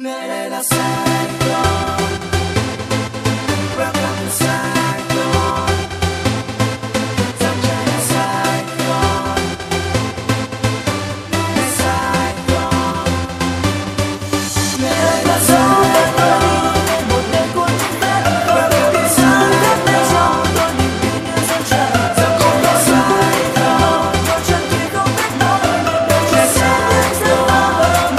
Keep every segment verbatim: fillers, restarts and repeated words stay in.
Nơi đây là Sai Gon, welcome to Sai Gon, dòng chảy là Sai Gon, nơi Sai Gon, nơi đây là Sai Gon, một đêm cuốn vết, welcome to Sai Gon, trong tôi niềm tin như dòng chảy, dòng chảy là Sai Gon, cho chân khi không cách nối, nơi đây là Sai Gon.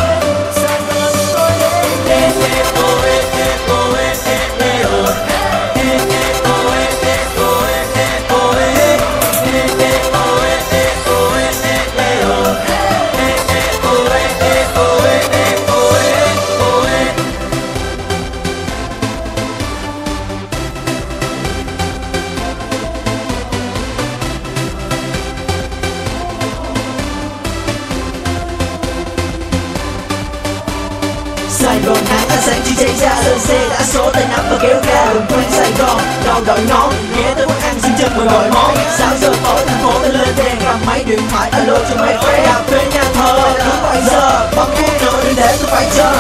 Sài Gòn nắng ánh sáng chỉ cháy ra, lên xe đã số tay nắm và kéo ga đường quanh Sài Gòn, đầu đội nón ghé tới quán ăn xin chân và gọi món. Sáu giờ tối thành phố lên lên đèn, cầm máy điện thoại alo cho mấy friend. Cà phê nhà thờ đúng bảy giờ, bấm nút nữa đừng để tôi phải chờ.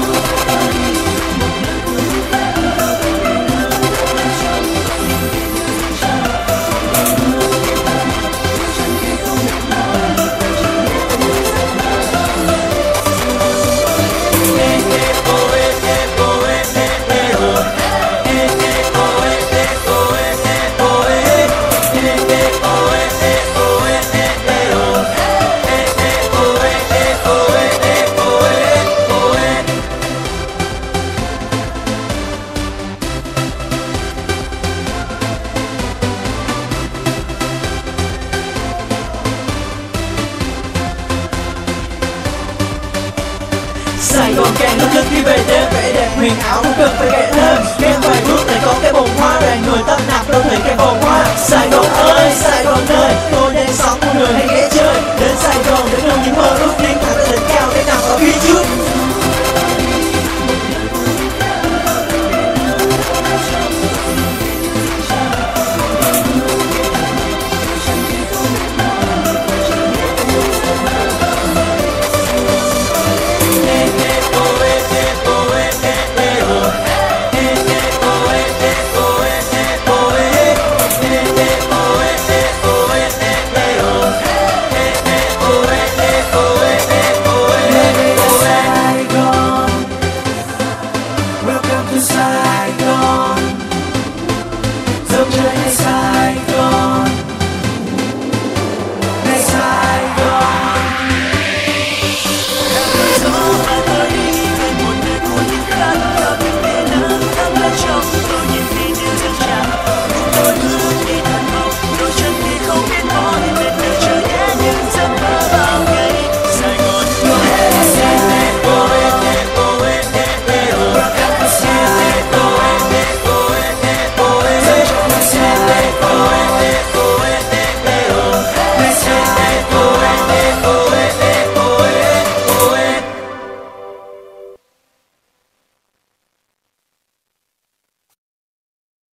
Sài Gòn càng lấp lức khi về đêm, vẻ đẹp huyền ảo không cần phải kể thêm. Ghé vài bước lại có cái bồn hoa, đoàn người tấp nập đô thị cái vòng hoa. Sài Gòn ơi, Sài Gòn ơi, tôi đang sống con người hay ghé chơi. Đến Sài Gòn để nuôi những mơ ước riêng.